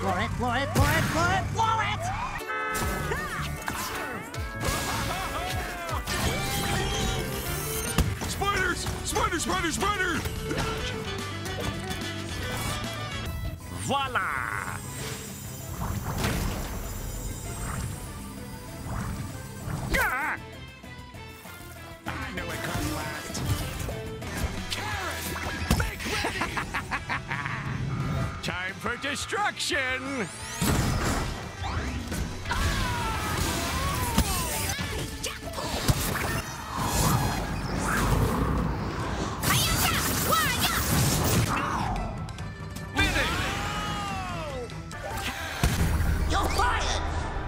floor it, floor it, floor it, floor it, floor it! Spiders! Spider, spider, spider! Voila! Ah! I know it comes last. Karen, make ready! Time for destruction! You're fired!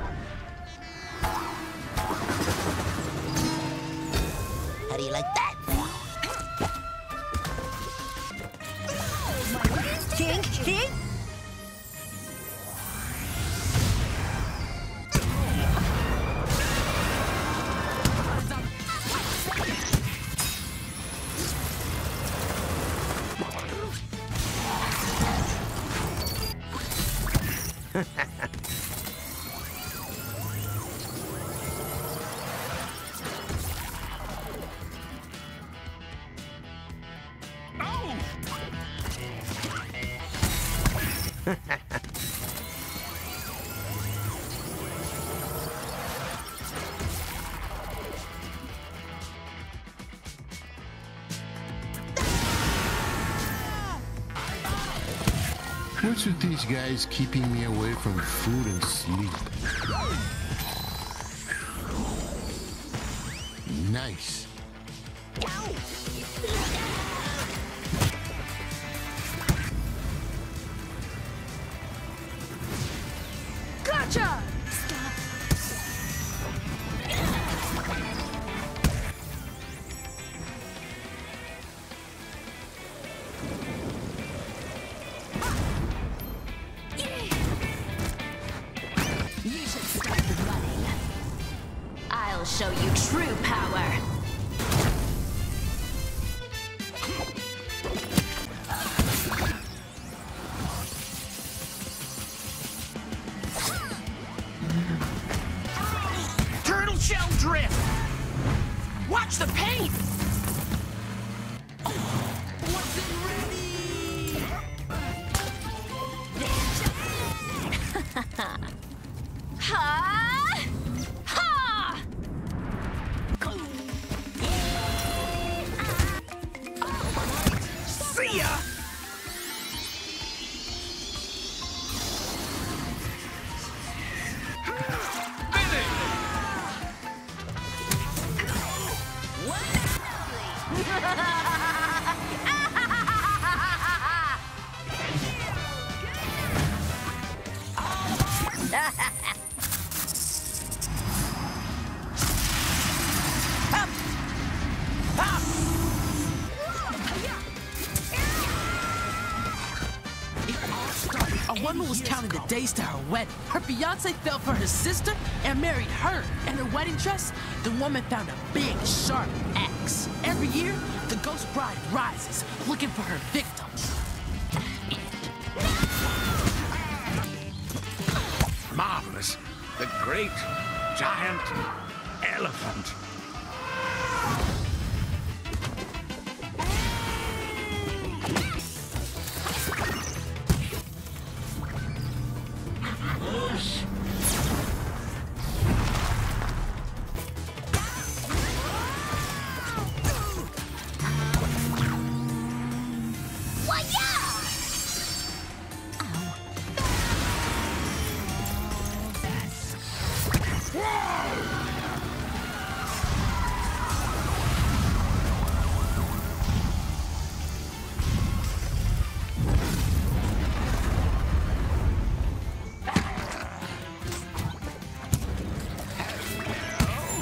How do you like that? King, king? What's with these guys keeping me away from food and sleep? Nice. Gotcha! You should start running. I'll show you true power. Turtle shell drift! Watch the paint! Wasn't ready! Ha! Ha! See ya! A woman was counting the days to her wedding. Her fiance fell for her sister and married her. In her wedding dress, the woman found a big, sharp axe. Every year, the ghost bride rises, looking for her victims. Marvelous. The great giant elephant.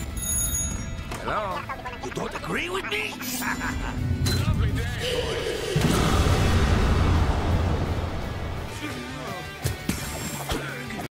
Hello? You don't agree with me? Lovely day, boys.